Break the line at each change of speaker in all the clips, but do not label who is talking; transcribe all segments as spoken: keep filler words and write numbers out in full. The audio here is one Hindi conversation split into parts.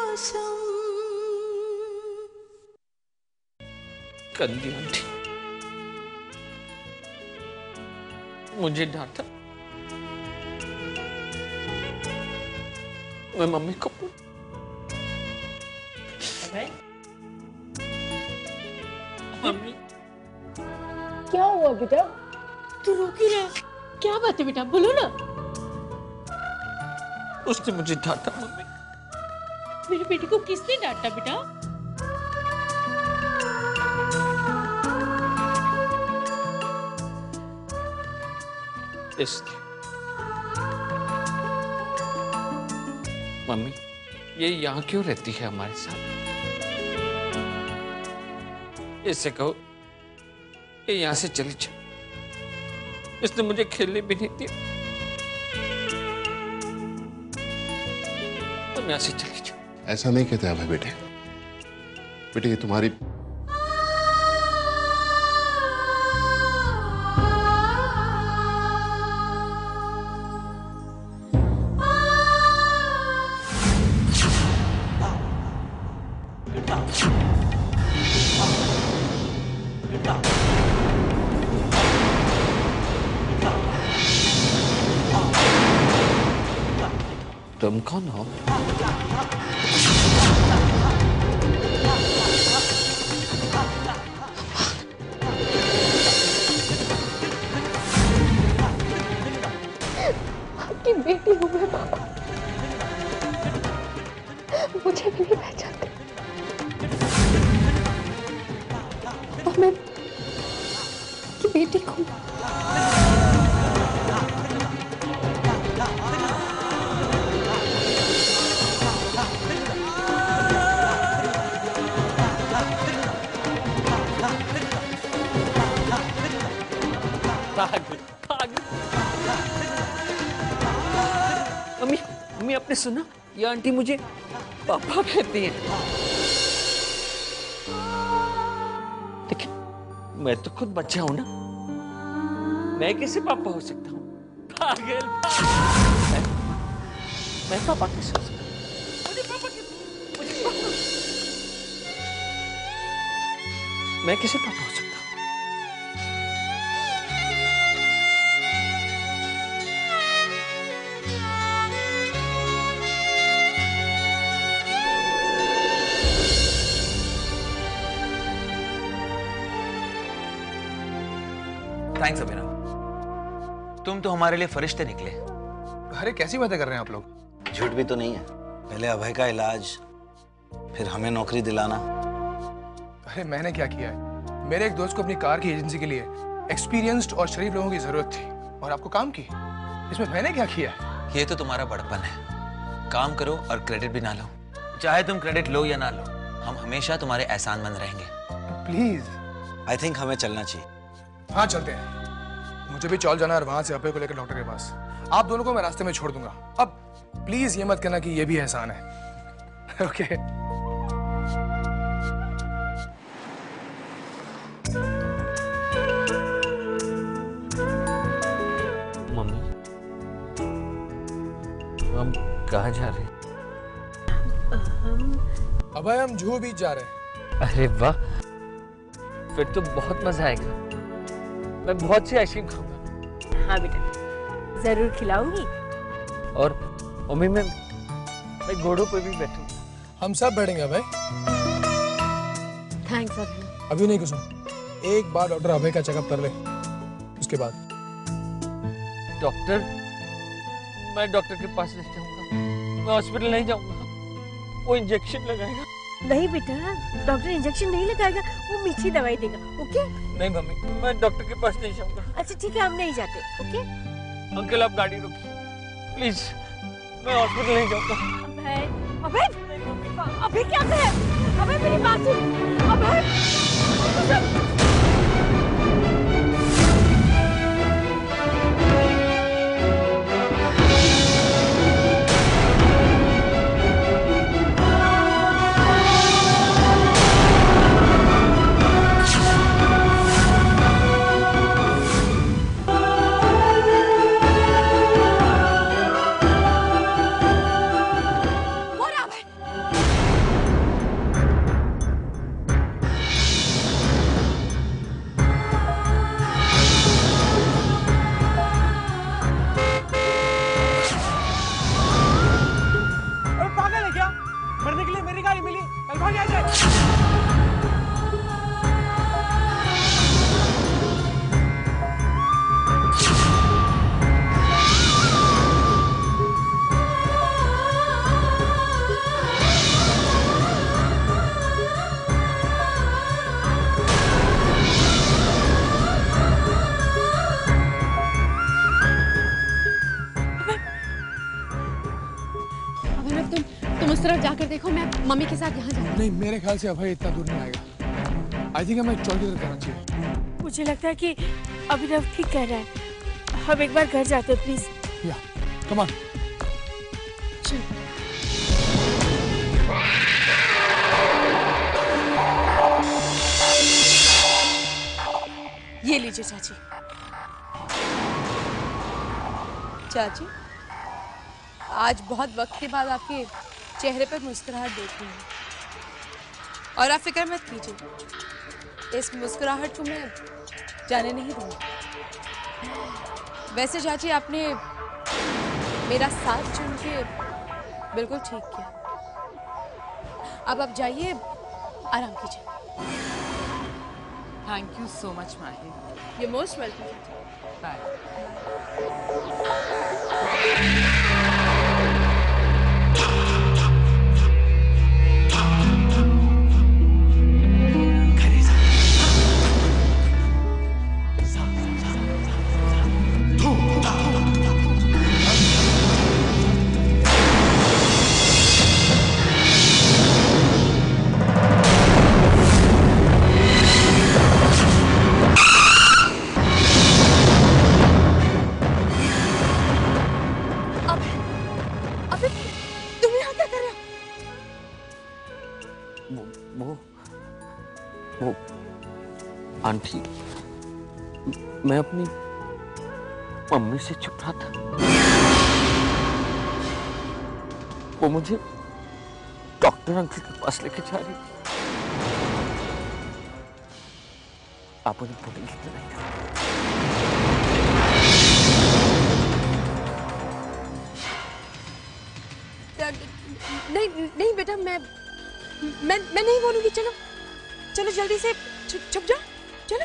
कसम।
गंदी आंटी मुझे डांटा। मैं मम्मी को मम्मी
क्या हुआ बेटा?
तू रो क्यों रहा है? क्या बात है बेटा, बोलो ना।
उसने मुझे डांटा मम्मी।
मेरे बेटे को किसने डांटा बेटा?
इसने। मम्मी ये यहाँ क्यों रहती है हमारे साथ? इससे कहो ये यहाँ से चली जाए। इसने मुझे खेलने भी नहीं दिया। तुम यहाँ से चली जाओ।
ऐसा नहीं कहते अभय बेटे। बेटे ये तुम्हारी
तुम कौन हो?
आपकी बेटी हूँ मैं पापा, मुझे भी नहीं पहचानते और मैं की बेटी हूँ।
मम्मी मम्मी आपने सुना? ये आंटी मुझे पापा कहती है। लेकिन मैं तो खुद बच्चा हूं ना, मैं कैसे पापा हो सकता हूँ? पागल। मैं, मैं पापा कैसे हो सकता हूँ? मुझे पापा कैसे? मुझे पापा मैं कैसे पापा हो सकता हूँ?
थैंक्स अभिनव, तुम तो हमारे लिए फरिश्ते निकले।
अरे कैसी बातें कर रहे हैं आप लोग?
झूठ भी तो नहीं है। पहले अभय का इलाज, फिर हमें नौकरी दिलाना।
अरे मैंने क्या किया है? मेरे एक दोस्त को अपनी कार की एजेंसी के लिए एक्सपीरियंस्ड और शरीफ लोगों की जरूरत थी और आपको काम की। इसमें मैंने क्या किया?
ये तो तुम्हारा बड़पन है। काम करो और क्रेडिट भी ना लो। चाहे तुम क्रेडिट लो या ना लो, हम हमेशा तुम्हारे एहसानमंद रहेंगे।
प्लीज।
आई थिंक हमें चलना चाहिए।
हाँ चलते हैं। मुझे भी चौल जाना है और वहां से अभय को लेकर डॉक्टर के पास। आप दोनों को मैं रास्ते में छोड़ दूंगा। अब प्लीज ये मत कहना कि ये भी एहसान है। Okay okay.
मम्मी हम कहाँ जा रहे हैं?
अभय हम जुहू बीच जा रहे हैं।
अरे वाह, फिर तो बहुत मजा आएगा। मैं बहुत सी आइसक्रीम खाऊंगा।
हाँ बेटा, जरूर खिलाऊंगी।
और मम्मी मैं मैं घोड़ों पे भी बैठूंगा।
हम सब बैठेंगे अभय।
थैंक्स अभय।
अभी नहीं कुसुम, एक बार डॉक्टर अभय का चेकअप कर ले, उसके बाद।
डॉक्टर? मैं डॉक्टर के पास नहीं जाऊंगा, मैं हॉस्पिटल नहीं जाऊंगा। वो इंजेक्शन लगाएगा।
नहीं बेटा, डॉक्टर इंजेक्शन नहीं लगाएगा, वो मीठी दवाई देगा। ओके?
नहीं मम्मी, मैं डॉक्टर के पास नहीं जाऊंगा।
अच्छा ठीक है, हम नहीं जाते। ओके?
अंकल आप गाड़ी रोकिए प्लीज, मैं हॉस्पिटल नहीं जाऊंगा।
अभय, अभय, अभय क्या है? अभय मेरी बात सुन। अभय,
तुम उस तरफ जाकर देखो, मैं मम्मी के साथ यहाँ जाऊँ।
नहीं, मेरे ख्याल से अभय इतना दूर नहीं आएगा। आई थिंक हमें चौकी तरफ जाना चाहिए।
मुझे लगता है कि अभिनव ठीक कह रहा है। हम एक बार घर जाते हैं प्लीज।
या, कम ऑन।
ये लीजिए चाची। चाची, आज बहुत वक्त के बाद आपके चेहरे पर मुस्कुराहट देख रही हूँ और आप फिक्र मत कीजिए, इस मुस्कुराहट को मैं जाने नहीं दूंगी। वैसे चाची, आपने मेरा साथ चुन के बिल्कुल ठीक किया। अब आप जाइए, आराम कीजिए।
Thank you so much Mahi.
You're most welcome.
Bye.
Aunty, मैं अपनी मम्मी से छुप रहा था। वो मुझे डॉक्टर अंकल के पास लेके जा रही थी। आप उन्हें बोलेंगे तो नहीं?
नहीं नहीं बेटा, मैं मैं मैं नहीं बोलूंगी। चलो चलो जल्दी से छुप जाओ, चलो।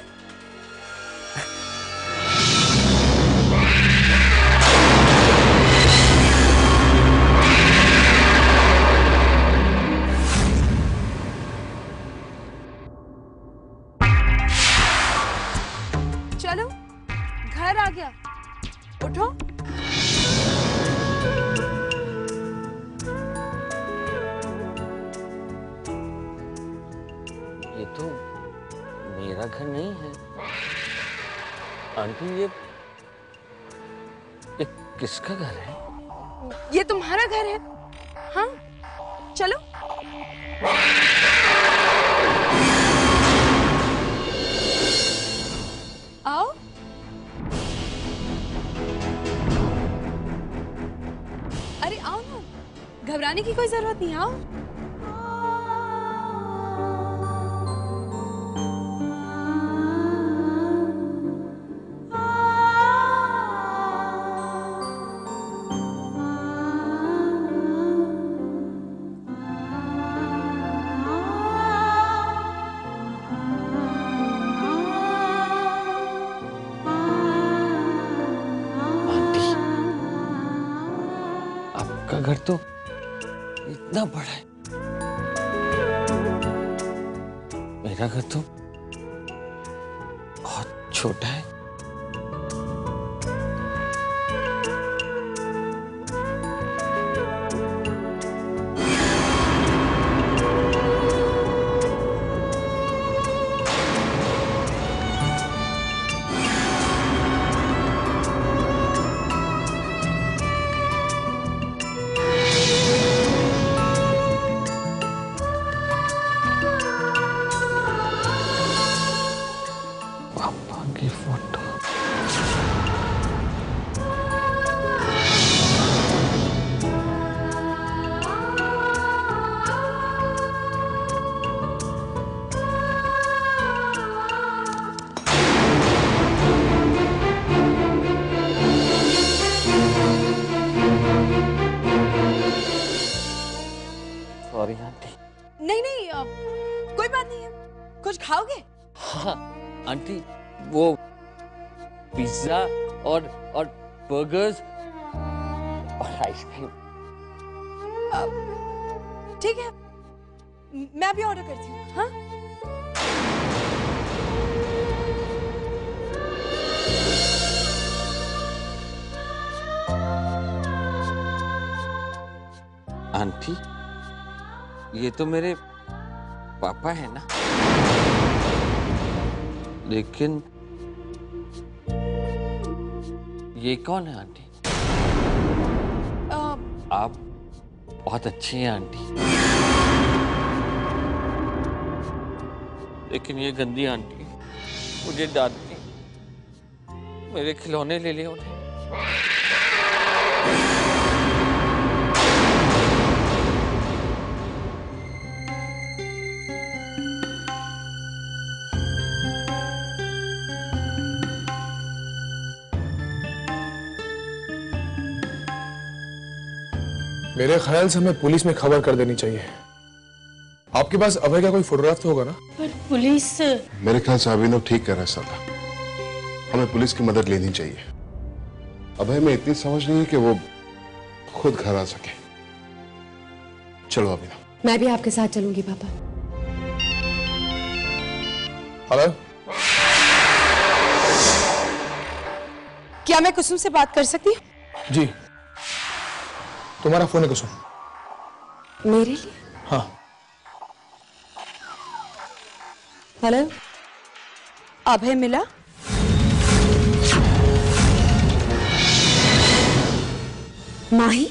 चलो, घर आ गया, उठो।
ये तो मेरा घर नहीं है आंटी। ये ये किसका घर है?
ये तुम्हारा घर है। हाँ, चलो। आओ। अरे आओ ना, घबराने की कोई जरूरत नहीं, आओ।
आपका घर तो इतना बड़ा है, मेरा घर तो बहुत छोटा है। Sorry aunty.
नहीं नहीं, आ, कोई बात नहीं है। कुछ खाओगे?
हाँ आंटी, वो पिज्जा और और बर्गर्स और आइसक्रीम।
ठीक है, मैं भी ऑर्डर करती हूँ। हाँ,
आंटी ये तो मेरे पापा है ना, लेकिन ये कौन है आंटी?
आ,
आप बहुत अच्छी हैं आंटी, लेकिन ये गंदी आंटी मुझे डांटती, मेरे खिलौने ले लिए उन्हें।
मेरे ख्याल से हमें पुलिस में खबर कर देनी चाहिए। आपके पास अभय का कोई फोटोग्राफ तो होगा ना?
पर पुलिस,
मेरे ख्याल से अभिनव ठीक कर रहा है साला। हमें पुलिस की मदद लेनी चाहिए। अभय में इतनी समझ नहीं है कि वो खुद घर आ सके। चलो अभिनव।
मैं भी आपके साथ चलूंगी पापा।
हेलो,
क्या मैं कुसुम से बात कर सकती हूँ?
जी, तुम्हारा फोन है कुसुम?
मेरे लिए?
हाँ।
हेलो, अभय मिला?
माही?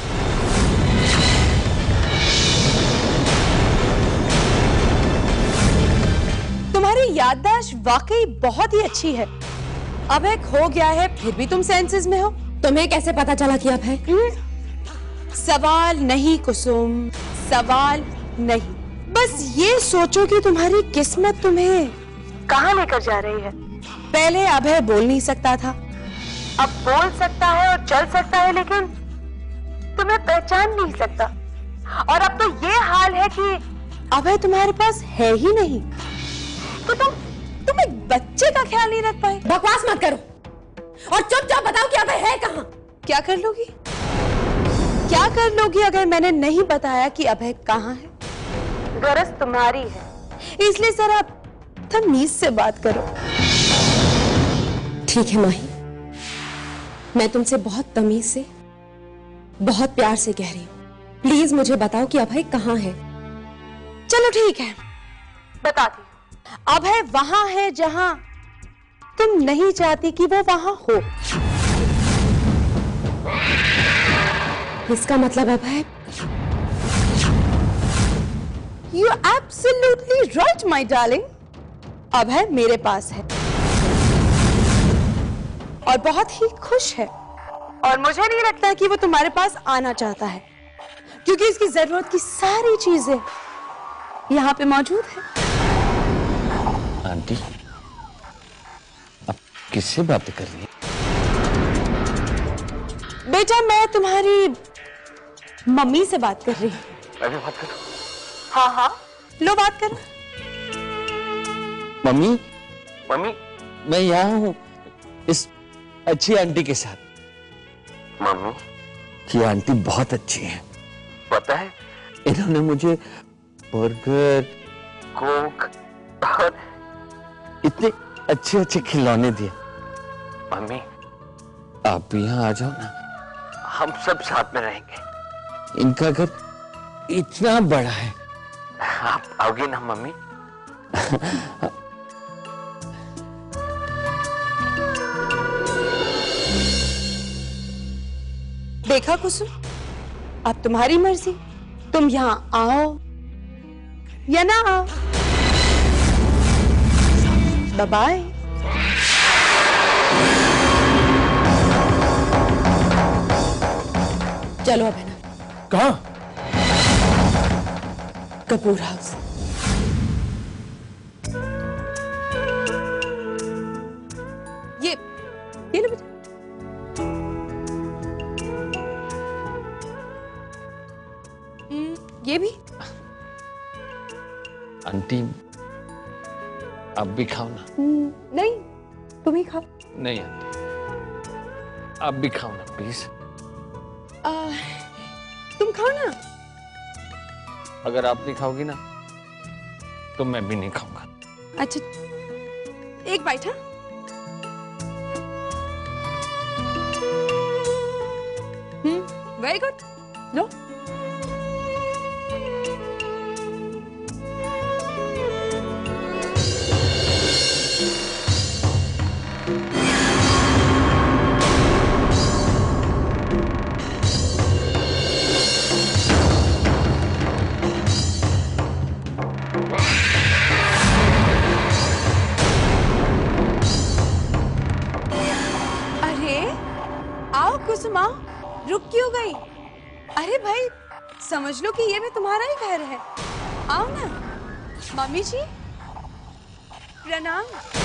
तुम्हारी याददाश्त वाकई बहुत ही अच्छी है। अभय खो गया है फिर भी तुम सेंसेस में हो।
तुम्हें कैसे पता चला कि अभय?
सवाल नहीं कुसुम, सवाल नहीं। बस ये सोचो कि तुम्हारी किस्मत तुम्हें कहाँ लेकर जा रही है। पहले अभय बोल नहीं सकता था, अब बोल सकता है और चल सकता है, लेकिन तुम्हें पहचान नहीं सकता। और अब तो ये हाल है कि अभय तुम्हारे पास है ही नहीं, तो तुम तुम एक बच्चे का ख्याल नहीं रख पाए।
बकवास मत करो और चुपचाप बताओ कि अभय है कहाँ।
क्या कर लोगी? क्या कर लोगी अगर मैंने नहीं बताया कि अभय कहाँ है? गरज तुम्हारी है, इसलिए जरा तमीज से बात करो।
ठीक है माही, मैं तुमसे बहुत तमीज से, बहुत प्यार से कह रही हूँ। प्लीज मुझे बताओ कि अभय कहाँ है।
चलो ठीक है, बताती हूँ। अभय वहां है जहां तुम नहीं चाहती कि वो वहां हो।
इसका मतलब अभय?
You absolutely right, my darling. अभय मेरे पास है और बहुत ही खुश है, और मुझे नहीं लगता कि वो तुम्हारे पास आना चाहता है, क्योंकि इसकी जरूरत की सारी चीजें यहाँ पे मौजूद है।
आंटी, अब किससे बातें कर रही हैं?
बेटा, मैं तुम्हारी मम्मी से बात कर रही हूँ।
मैं भी बात करूं?
हाँ हाँ, लो बात करो।
मम्मी, मम्मी, मैं यहाँ हूँ इस अच्छी आंटी के साथ। मम्मी, ये आंटी बहुत अच्छी है, पता है? इन्होंने मुझे बर्गर, कोक और इतने अच्छे अच्छे खिलौने दिए। मम्मी, आप भी यहाँ आ जाओ ना, हम सब साथ में रहेंगे। इनका घर इतना बड़ा है, आप आओगे ना मम्मी?
देखा कुसुम, अब तुम्हारी मर्जी, तुम यहाँ आओ या ना आओ। Bye bye.
चलो अभय।
कहाँ?
कपूर हाउस।
ये ये लो बेटा। ये भी।
आंटी, आप भी खाओ ना।
नहीं, तुम ही खाओ।
नहीं आंटी, आप भी खाओ ना प्लीज।
आ, तुम खाओ ना।
अगर आप नहीं खाओगी ना तो मैं भी नहीं खाऊंगा।
अच्छा, एक बाइट। हाँ, हम्म, वेरी गुड। लो। समझ लो कि ये भी तुम्हारा ही घर है। आओ ना। मम्मी जी प्रणाम।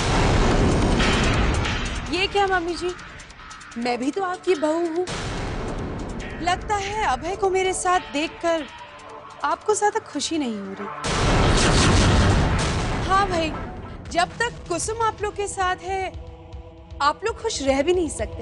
ये क्या मम्मी जी, मैं भी तो आपकी बहू हूँ। लगता है अभय को मेरे साथ देखकर आपको ज्यादा खुशी नहीं हो रही। हाँ भाई, जब तक कुसुम आप लोग के साथ है आप लोग खुश रह भी नहीं सकते।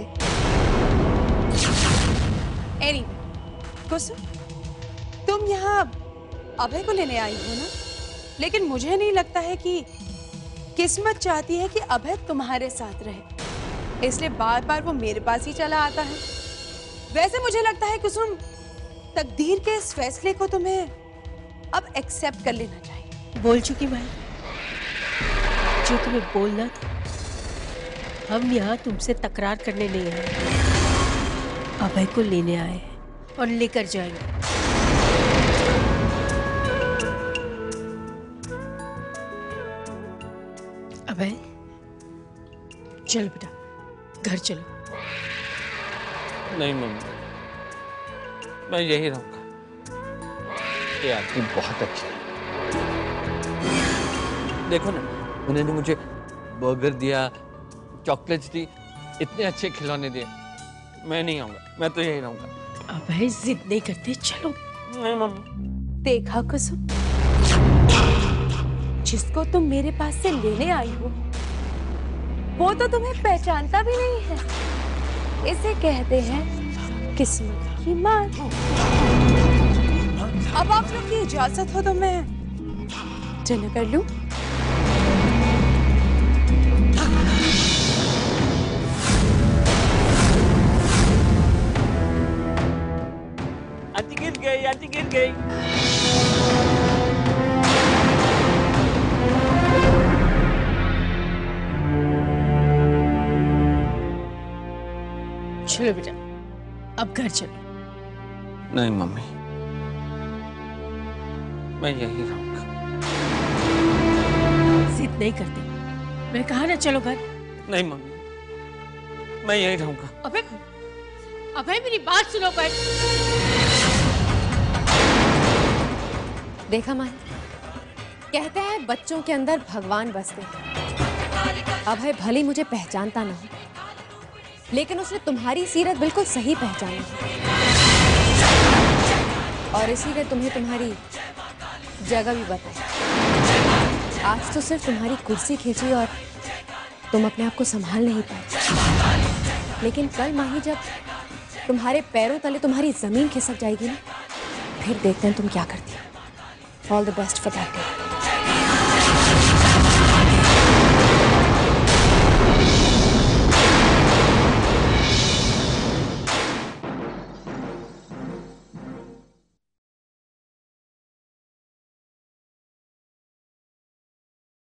एनीवे, कुसुम तुम यहाँ अभय को लेने आई हो ना, लेकिन मुझे नहीं लगता है कि किस्मत चाहती है कि अभय तुम्हारे साथ रहे, इसलिए बार बार वो मेरे पास ही चला आता है। वैसे मुझे लगता है कुसुम, तकदीर के इस फैसले को तुम्हें अब एक्सेप्ट कर लेना चाहिए।
बोल चुकी भाई, जो तुम्हें बोलना था। हम यहाँ तुमसे तकरार करने नहीं आए, अभय को लेने आए हैं और लेकर जाएंगे। अभय चल बेटा, घर चलो।
नहीं मम्मी, मैं यही रहूंगा। ये आदमी बहुत अच्छा है। देखो ना, उन्होंने मुझे बर्गर दिया, चॉकलेट्स दी, इतने अच्छे खिलौने दिए। मैं नहीं आऊंगा, मैं तो यही रहूंगा।
अभय जिद नहीं करते, चलो।
नहीं मम्मी।
देखा कुसुम, जिसको तुम मेरे पास से लेने आई हो वो तो तुम्हें पहचानता भी नहीं है। इसे कहते हैं किस्मत की मार। अब आप लोग की इजाजत हो तो मैं डिनर कर लूं?
आंटी गिर गई, आंटी गिर गई।
चलो बेटा, अब घर चलो।
नहीं मम्मी, मैं यही रहूंगा।
जिद नहीं करते, मैं कहा ना चलो घर।
नहीं मम्मी, मैं यही रहूंगा।
अबे, अबे मेरी बात सुनो कर।
देखा माही, कहते हैं बच्चों के अंदर भगवान बसते हैं। अभय भले मुझे पहचानता ना हो, लेकिन उसने तुम्हारी सीरत बिल्कुल सही पहचानी और इसीलिए तुम्हें तुम्हारी जगह भी बताई। आज तो सिर्फ तुम्हारी कुर्सी खींची और तुम अपने आप को संभाल नहीं पाए, लेकिन कल माही जब तुम्हारे पैरों तले तुम्हारी जमीन खिसक जाएगी ना, फिर देखते हैं तुम क्या करती हो। All the best for that day.